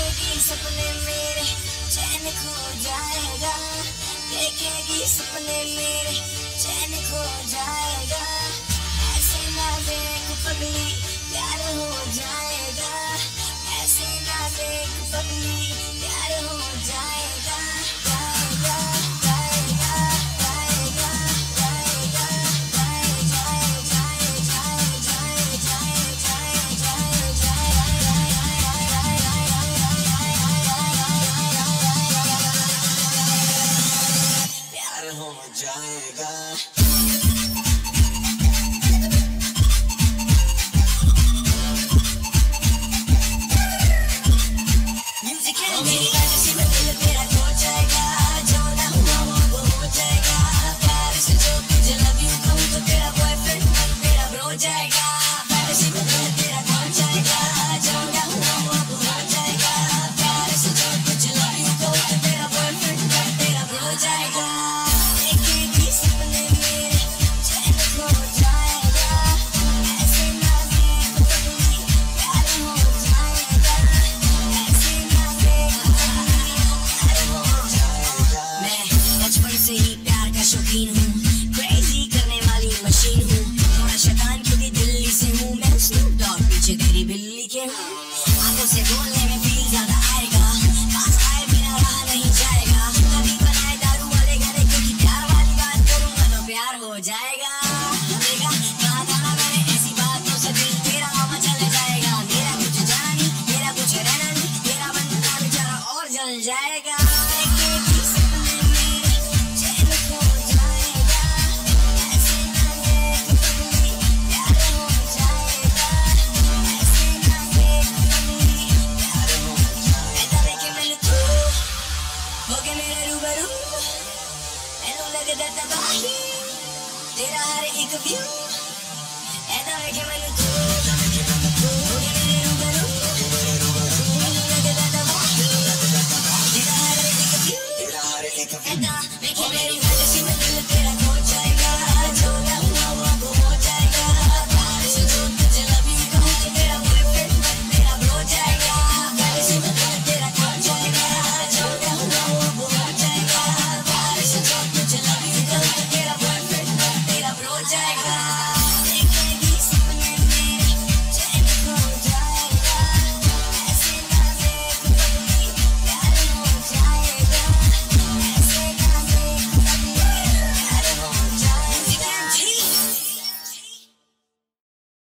देखेगी सपने मेरे चैन खो जाएगा, देखेगी सपने मेरे चैन खो जाएगा। ऐसे ना देख पगली प्यार हो जाएगा, ऐसे ना देख पगली प्यार हो जाएगा। जाएगा जाएगा जाएगा जाएगा प्यार हो जाएगा। मेरी फैंटेसी में दिल तेरा खो जाएगा, जो ना हुआ वो हो जाएगा। प्यार से जो तुझे लव यू कहूँ तो तेरा बॉयफ्रेंड मन तेरा ब्रो जाएगा। फैंटेसी में दिल तेरा खो जाएगा, जो ना हुआ वो हो जाएगा। प्यार से जो तुझे लव यू कहूँ तो तेरा बॉयफ्रेंड मन तेरा ब्रो जाएगा। देखेगी सपने मेरे चैन खो जाएगा, ऐसे ना देख पगली प्यार हो जाएगा, ऐसे ना बचपन से ही प्यार का शौकीन हूँ, क्रेजी करने वाली मशीन हूँ। थोड़ा शैतान क्योंकि दिल्ली से हूँ मैं, स्नूप डॉग पीछे तेरी बिल्ली के हूँ। आंखों से बोलने में फील ज्यादा आएगा, पास आए बिना रहा नहीं जाएगा। कभी बनाए दारू वाले गाने क्योंकि प्यार वाली बात करूँगा तो प्यार हो जाएगा। देखा कहा था ना मैंने ऐसी बातों से दिल तेरा मचल जाएगा। मेरा कुछ जाना नहीं, मेरा कुछ रहना नहीं, मेरा बंदा बेचारा और जल जाएगा। देखेगी सपने मेरे चैन खो जाएगा, ऐसे ना देख पगली प्यार हो जाएगा, ऐसे ना देख पगली प्यार हो जाएगा। ऐसा देखे मैंने तू हो गए मेरे रूबरू, मैनू लगदा तबाही तेरा हर एक व्यू। ऐसा देखे मैंने तू हो गए मेरे रूबरू, मैनू लगदा तबाही तेरा हर एक व्यू। ऐसा देखे मेरी फैंटेसी में दिल